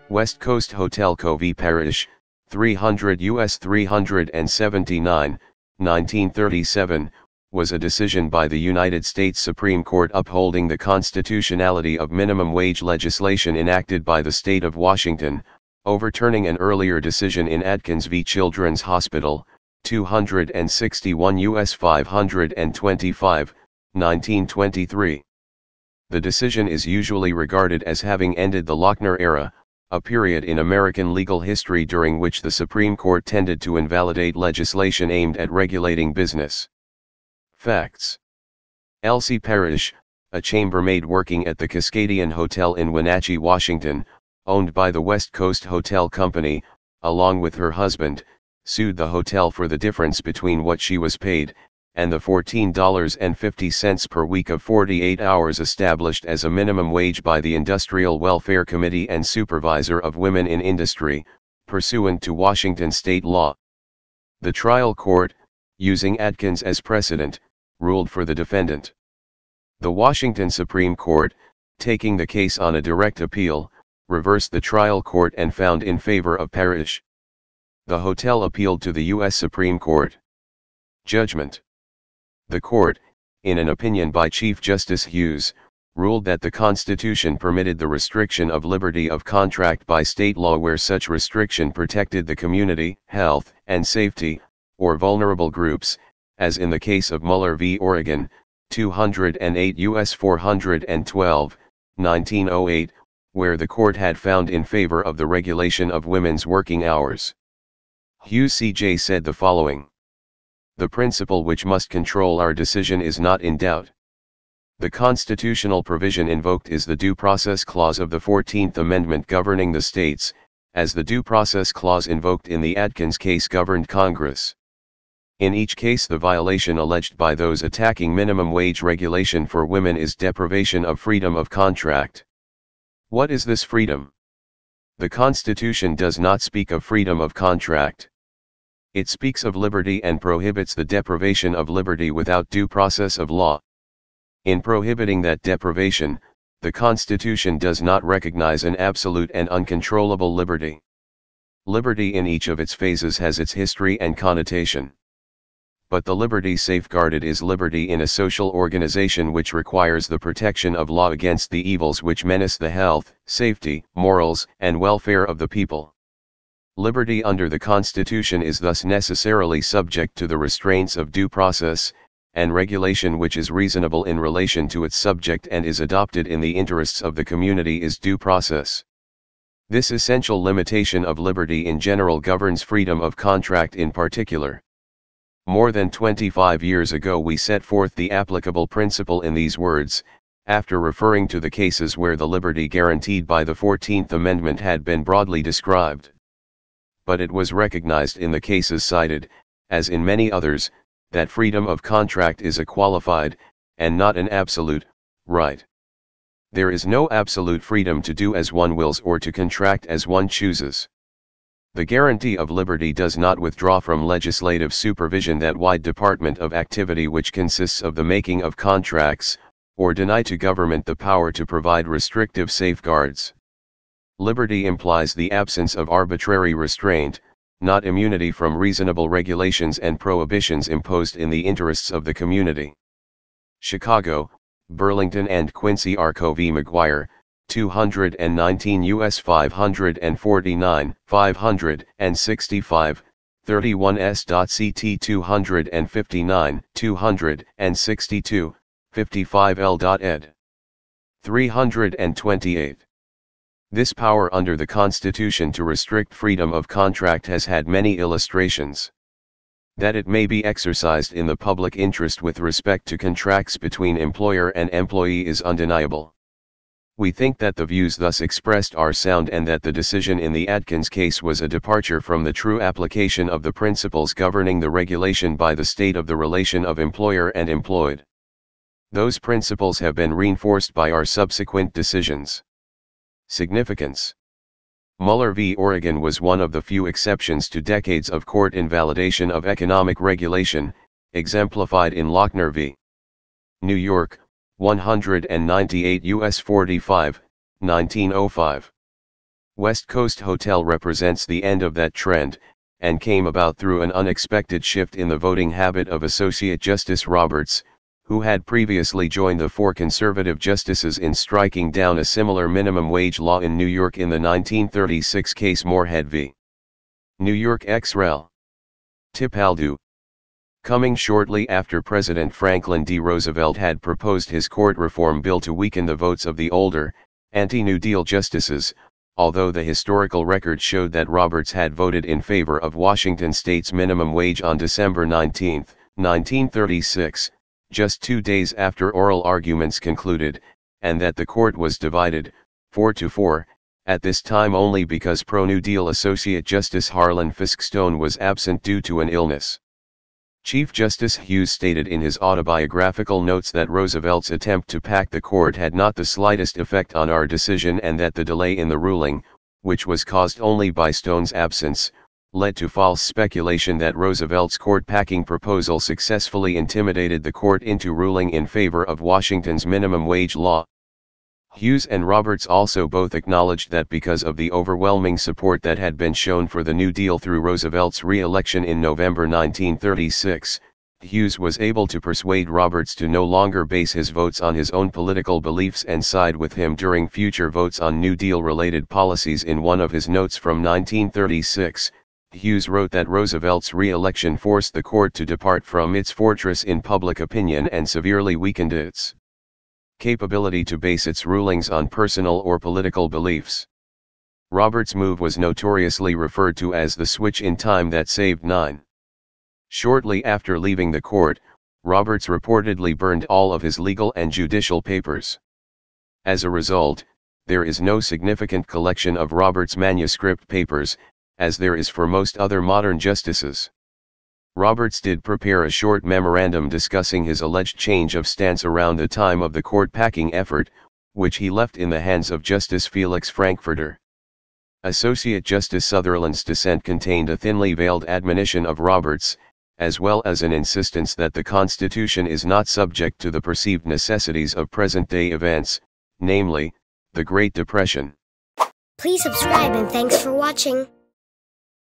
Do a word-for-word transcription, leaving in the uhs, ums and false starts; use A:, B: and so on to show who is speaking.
A: West Coast Hotel Covey Parish, three hundred U S three seventy-nine, nineteen thirty-seven, was a decision by the United States Supreme Court upholding the constitutionality of minimum wage legislation enacted by the state of Washington, overturning an earlier decision in Adkins v. Children's Hospital, two sixty-one U S five twenty-five, nineteen twenty-three. The decision is usually regarded as having ended the Lochner era, a period in American legal history during which the Supreme Court tended to invalidate legislation aimed at regulating business. Facts. Elsie Parrish, a chambermaid working at the Cascadian Hotel in Wenatchee, Washington, owned by the West Coast Hotel Company, along with her husband, sued the hotel for the difference between what she was paid, and the fourteen dollars and fifty cents per week of forty-eight hours established as a minimum wage by the Industrial Welfare Committee and Supervisor of Women in Industry, pursuant to Washington state law. The trial court, using Adkins as precedent, ruled for the defendant. The Washington Supreme Court, taking the case on a direct appeal, reversed the trial court and found in favor of Parrish. The hotel appealed to the U S Supreme Court. Judgment. The court, in an opinion by Chief Justice Hughes, ruled that the Constitution permitted the restriction of liberty of contract by state law where such restriction protected the community, health, and safety, or vulnerable groups, as in the case of Muller v. Oregon, two oh eight U S four twelve, nineteen oh eight, where the court had found in favor of the regulation of women's working hours. Hughes C J said the following: "The principle which must control our decision is not in doubt. The constitutional provision invoked is the Due Process Clause of the fourteenth Amendment governing the states, as the Due Process Clause invoked in the Adkins case governed Congress. In each case the violation alleged by those attacking minimum wage regulation for women is deprivation of freedom of contract. What is this freedom? The Constitution does not speak of freedom of contract. It speaks of liberty and prohibits the deprivation of liberty without due process of law. In prohibiting that deprivation, the Constitution does not recognize an absolute and uncontrollable liberty. Liberty in each of its phases has its history and connotation. But the liberty safeguarded is liberty in a social organization which requires the protection of law against the evils which menace the health, safety, morals, and welfare of the people. Liberty under the Constitution is thus necessarily subject to the restraints of due process, and regulation which is reasonable in relation to its subject and is adopted in the interests of the community is due process. This essential limitation of liberty in general governs freedom of contract in particular. More than twenty-five years ago we set forth the applicable principle in these words, after referring to the cases where the liberty guaranteed by the fourteenth Amendment had been broadly described. But it was recognized in the cases cited, as in many others, that freedom of contract is a qualified, and not an absolute, right. There is no absolute freedom to do as one wills or to contract as one chooses. The guarantee of liberty does not withdraw from legislative supervision that wide department of activity which consists of the making of contracts, or deny to government the power to provide restrictive safeguards. Liberty implies the absence of arbitrary restraint, not immunity from reasonable regulations and prohibitions imposed in the interests of the community. Chicago, Burlington and Quincy R. Covey McGuire, two nineteen U S five forty-nine, five sixty-five, thirty-one S. C T two fifty-nine, two sixty-two, fifty-five L. ed. three twenty-eight. This power under the Constitution to restrict freedom of contract has had many illustrations. That it may be exercised in the public interest with respect to contracts between employer and employee is undeniable. We think that the views thus expressed are sound and that the decision in the Adkins case was a departure from the true application of the principles governing the regulation by the state of the relation of employer and employed. Those principles have been reinforced by our subsequent decisions. Significance. Muller v. Oregon was one of the few exceptions to decades of court invalidation of economic regulation, exemplified in Lochner v. New York, one ninety-eight U S forty-five, nineteen oh five. West Coast Hotel represents the end of that trend, and came about through an unexpected shift in the voting habit of Associate Justice Roberts, who had previously joined the four conservative justices in striking down a similar minimum wage law in New York in the nineteen thirty-six case Moorhead v. New York ex rel. Tipaldo. Coming shortly after President Franklin D. Roosevelt had proposed his court reform bill to weaken the votes of the older, anti-New Deal justices, although the historical record showed that Roberts had voted in favor of Washington state's minimum wage on December nineteenth, nineteen thirty-six, just two days after oral arguments concluded, and that the court was divided, four to four, at this time only because pro-New Deal Associate Justice Harlan Fiske Stone was absent due to an illness. Chief Justice Hughes stated in his autobiographical notes that Roosevelt's attempt to pack the court had not the slightest effect on our decision, and that the delay in the ruling, which was caused only by Stone's absence, led to false speculation that Roosevelt's court-packing proposal successfully intimidated the court into ruling in favor of Washington's minimum wage law. Hughes and Roberts also both acknowledged that because of the overwhelming support that had been shown for the New Deal through Roosevelt's re-election in November nineteen thirty-six, Hughes was able to persuade Roberts to no longer base his votes on his own political beliefs and side with him during future votes on New Deal-related policies. In one of his notes from nineteen thirty-six, Hughes wrote that Roosevelt's re-election forced the court to depart from its fortress in public opinion and severely weakened its capability to base its rulings on personal or political beliefs. Roberts' move was notoriously referred to as the switch in time that saved nine. Shortly after leaving the court, Roberts reportedly burned all of his legal and judicial papers. As a result, there is no significant collection of Roberts' manuscript papers, as there is for most other modern justices. Roberts did prepare a short memorandum discussing his alleged change of stance around the time of the court-packing effort, which he left in the hands of Justice Felix Frankfurter. Associate Justice Sutherland's dissent contained a thinly veiled admonition of Roberts, as well as an insistence that the Constitution is not subject to the perceived necessities of present-day events, namely, the Great Depression.
B: Please subscribe and thanks for watching.